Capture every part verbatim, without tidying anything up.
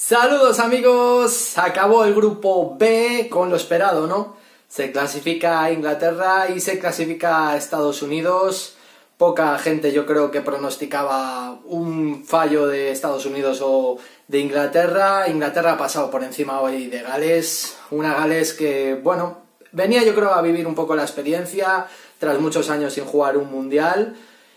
Saludos amigos, acabó el grupo B con lo esperado, ¿no? Se clasifica a Inglaterra y se clasifica a Estados Unidos. Poca gente yo creo que pronosticaba un fallo de Estados Unidos o de Inglaterra. Inglaterra ha pasado por encima hoy de Gales, una Gales que, bueno, venía yo creo a vivir un poco la experiencia tras muchos años sin jugar un mundial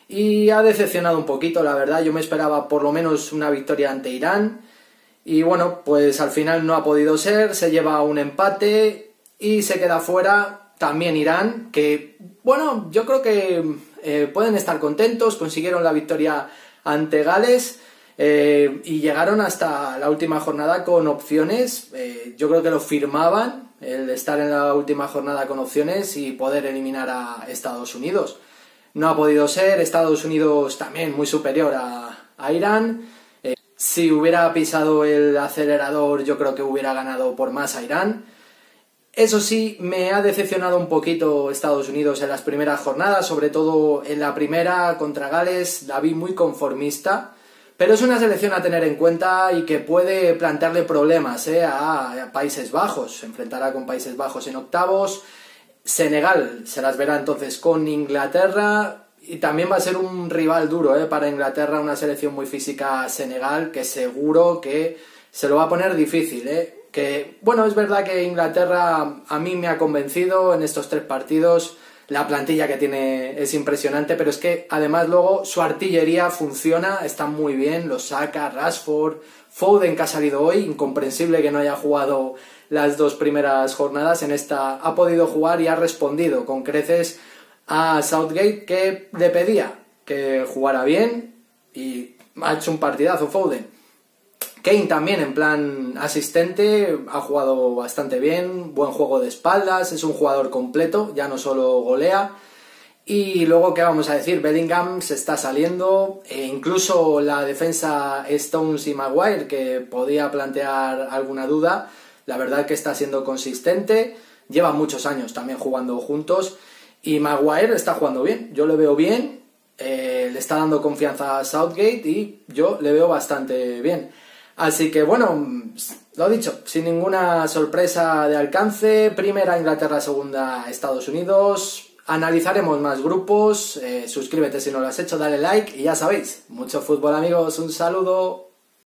y ha decepcionado un poquito, la verdad. Yo me esperaba por lo menos una victoria ante Irán. Y bueno, pues al final no ha podido ser, se lleva un empate y se queda fuera también Irán, que bueno, yo creo que eh, pueden estar contentos, consiguieron la victoria ante Gales eh, y llegaron hasta la última jornada con opciones, eh, yo creo que lo firmaban, el estar en la última jornada con opciones y poder eliminar a Estados Unidos. No ha podido ser, Estados Unidos también muy superior a, a Irán. Si hubiera pisado el acelerador, yo creo que hubiera ganado por más a Irán. Eso sí, me ha decepcionado un poquito Estados Unidos en las primeras jornadas, sobre todo en la primera contra Gales, la vi muy conformista, pero es una selección a tener en cuenta y que puede plantearle problemas ¿eh? a, a Países Bajos. Se enfrentará con Países Bajos en octavos, Senegal se las verá entonces con Inglaterra. Y también va a ser un rival duro ¿eh? para Inglaterra, una selección muy física Senegal, que seguro que se lo va a poner difícil. ¿eh? Que, bueno, es verdad que Inglaterra a mí me ha convencido en estos tres partidos, la plantilla que tiene es impresionante, pero es que además luego su artillería funciona, está muy bien, lo saca Rashford, Foden que ha salido hoy, incomprensible que no haya jugado las dos primeras jornadas, en esta ha podido jugar y ha respondido con creces a Southgate, que le pedía que jugara bien y ha hecho un partidazo Foden. Kane también en plan asistente, ha jugado bastante bien, buen juego de espaldas, es un jugador completo, ya no solo golea. Y luego, ¿qué vamos a decir? Bellingham se está saliendo, e incluso la defensa Stones y Maguire, que podía plantear alguna duda, la verdad que está siendo consistente, lleva muchos años también jugando juntos. Y Maguire está jugando bien, yo le veo bien, eh, le está dando confianza a Southgate y yo le veo bastante bien. Así que bueno, lo dicho, sin ninguna sorpresa de alcance, primera Inglaterra, segunda Estados Unidos. Analizaremos más grupos, eh, suscríbete si no lo has hecho, dale like y ya sabéis, mucho fútbol amigos, un saludo.